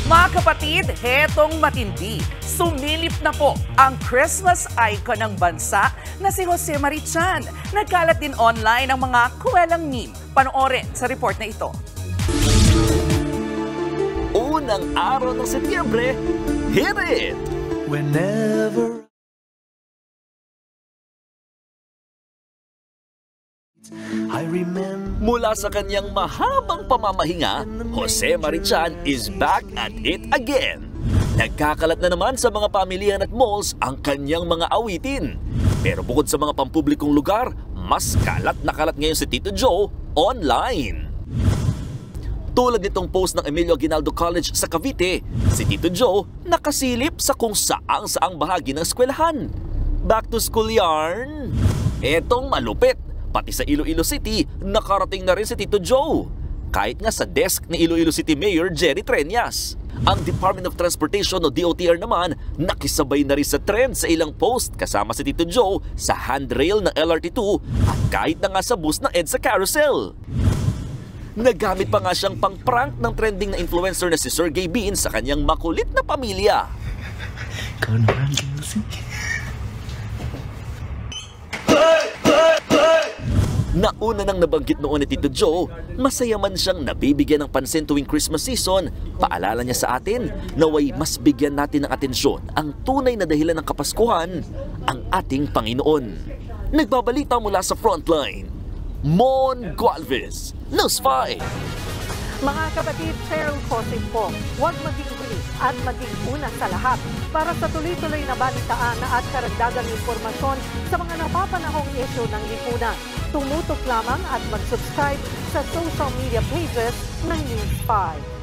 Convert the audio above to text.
Mga kapatid, hetong matindi. Sumilip na po ang Christmas icon ng bansa na si Jose Marichan. Nagkalat din online ang mga kuwelang meme. Panoorin sa report na ito. Unang araw ng Setyembre, hit it! Whenever I remember. Mula sa kanyang mahabang pamamahinga, Jose Marichan is back at it again. Nagkakalat na naman sa mga pamilihan at malls ang kanyang mga awitin. Pero bukod sa mga pampublikong lugar, mas kalat na kalat ngayon si Tito Joe online. Tulad nitong post ng Emilio Aguinaldo College sa Cavite, si Tito Joe nakasilip sa kung saang bahagi ng eskwelahan. Back to school yarn? Etong malupit. Pati sa Iloilo City, nakarating na rin si Tito Joe. Kahit nga sa desk ni Iloilo City Mayor Jerry Treñas. Ang Department of Transportation o DOTR naman, nakisabay na rin sa trend sa ilang post kasama si Tito Joe sa handrail ng LRT2 at kahit na nga sa bus ng EDSA Carousel. Nagamit pa nga siyang pang-prank ng trending na influencer na si Sergey Bean sa kanyang makulit na pamilya. Ikaw naman, Kelsey. Nauna nang nabanggit noon ni Tito Joe, masaya man siyang nabibigyan ng pansin tuwing Christmas season. Paalala niya sa atin, naway mas bigyan natin ng atensyon ang tunay na dahilan ng Kapaskuhan, ang ating Panginoon. Nagbabalita mula sa Frontline, Mon Gualvez, News 5. Mga kapatid, Cheryl Cosing po, huwag maging huli at maging una sa lahat para sa tuloy-tuloy na balitaan at karagdagang impormasyon sa mga napapanahong issue ng lipunan. Tumutok lamang at mag-subscribe sa social media pages ng News 5.